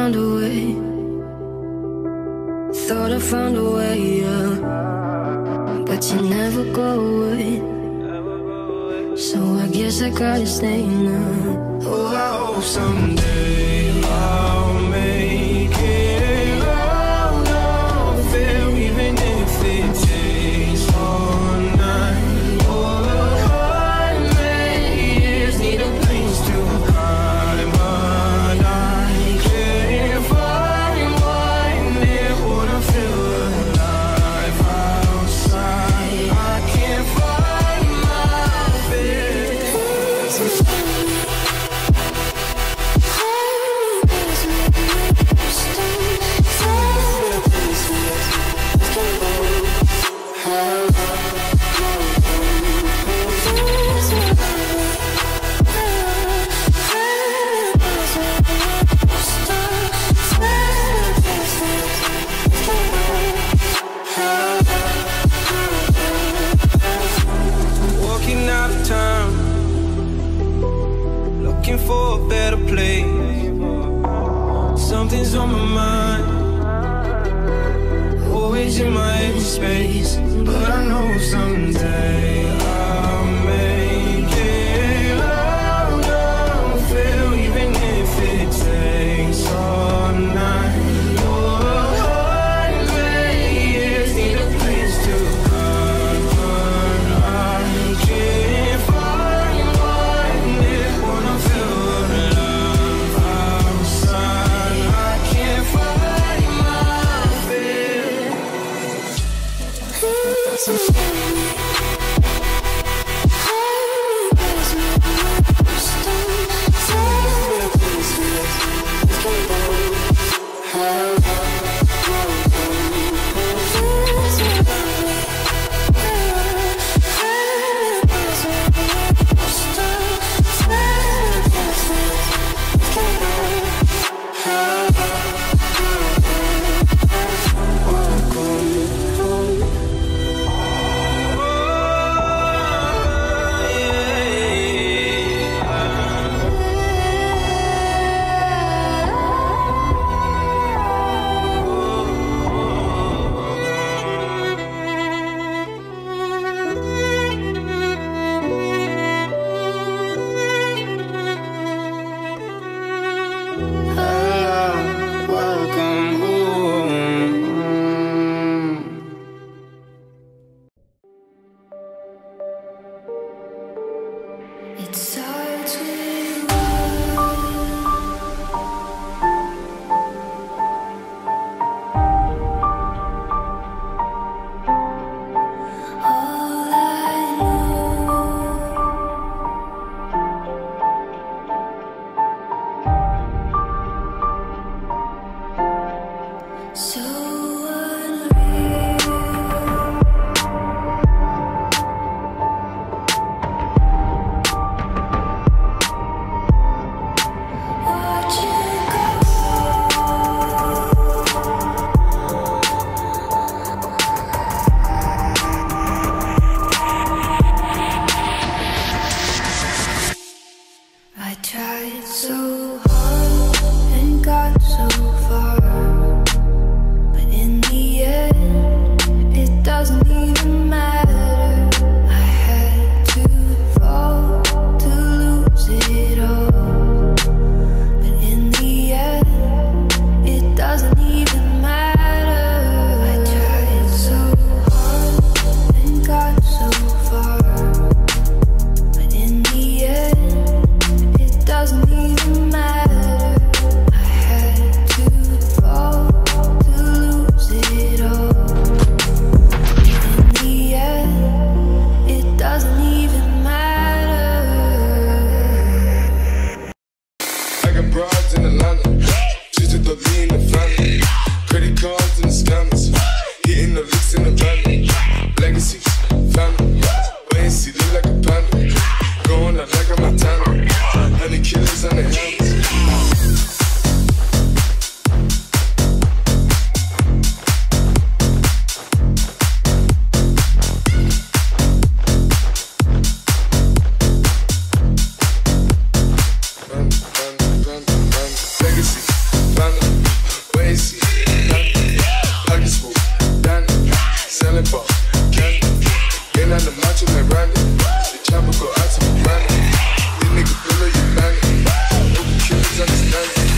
found a way. Thought I found a way, yeah. But you never go away. So I guess I gotta stay now. Oh, I hope someday I'll make it out of there, even if it takes all night or 100 years. Need a place to hide, but I can't find one that would feel alive outside. I can't find my bed. Walking out of town, looking for a better place. Something's on my mind, always in my empty space. But I know someday I'll make it out of here, even if it takes all night or 100 years. Need a place to hide, but I can't find one that wanna feel alive outside. I can't find my fear. Welcome home. It starts with all I know. So unreal. till they run it. The chopper go out to the planet. These niggas feel like you bandit. Open killers understand it.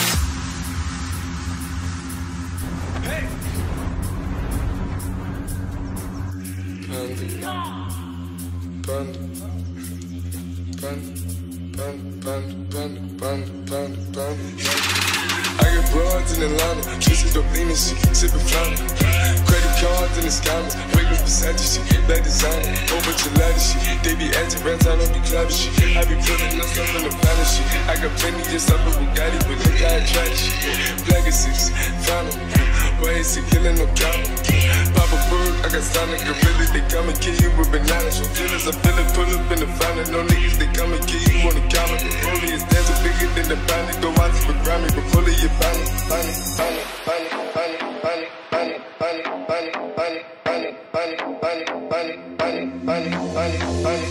I get broads in Atlanta, kissing dope lean and shit, sipping fountain. Credit cards in the scammers, regular Versace shit, black designer, whole bunch of ladder shit. They be acting rats, I don't be clapping shit. I be putting up stuff in the planet shit. I got plenty just up with Bugatti, but look how I try this shit. Legacies, found them. Why is he killing no counter? Pop a bird, I got Sonic gorillas, they come and kill you with bananas. So feelings, I feel it, pull up in the fountain. No niggas, they come and kill you on the counter. Rolling is dancing bigger than the bandit. Go out for Grammy, but pull it, you bunny, bunny, bunny, bunny, bunny, bunny, bunny, bunny, bunny, bunny, bunny, bunny, bunny, bunny, bunny, bunny, bunny, bunny,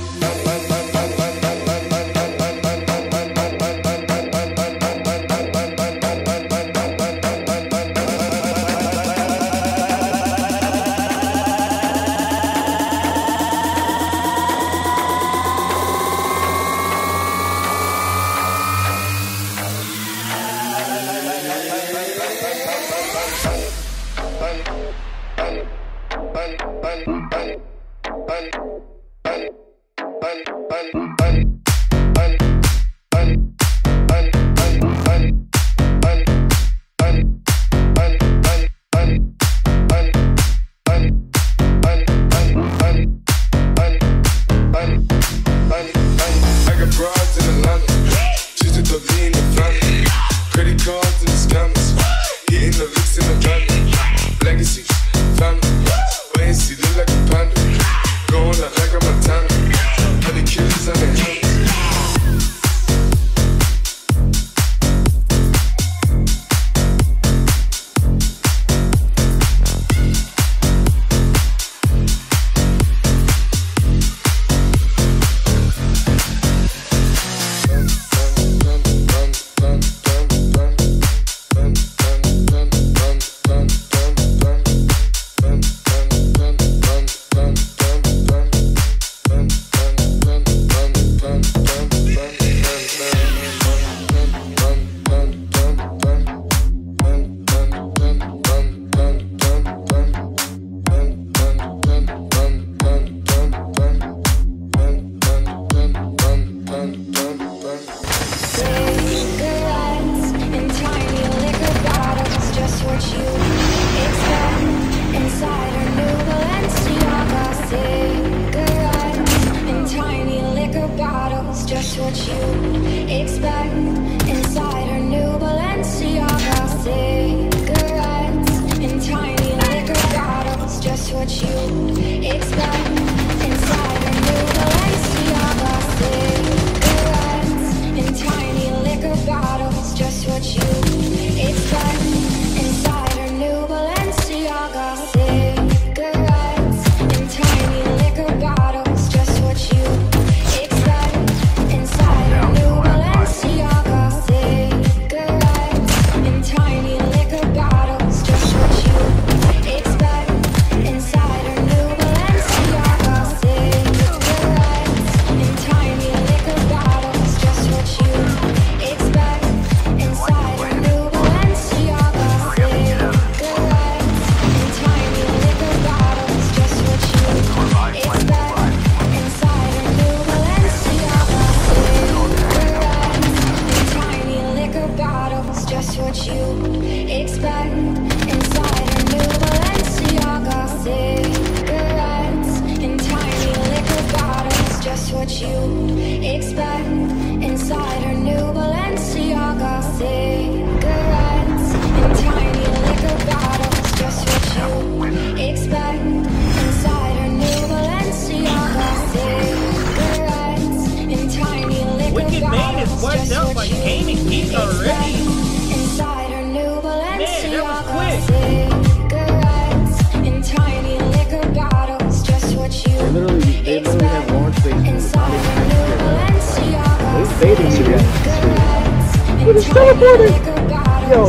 But it's teleporting! Yo.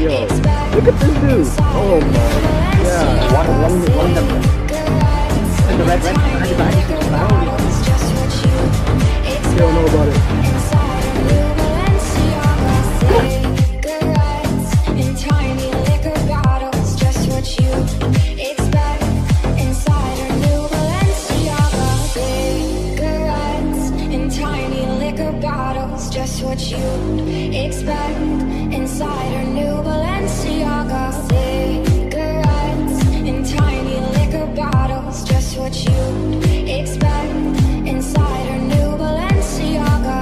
Look at this dude! Oh my god. One number. the red, I don't know about it. Just what you expect inside her new Balenciaga. Cigarettes in tiny liquor bottles. Just what you expect inside her new Balenciaga.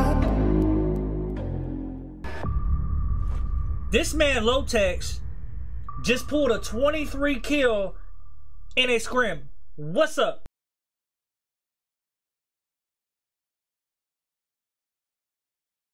This man Lotex just pulled a 23 kill in a scrim. What's up?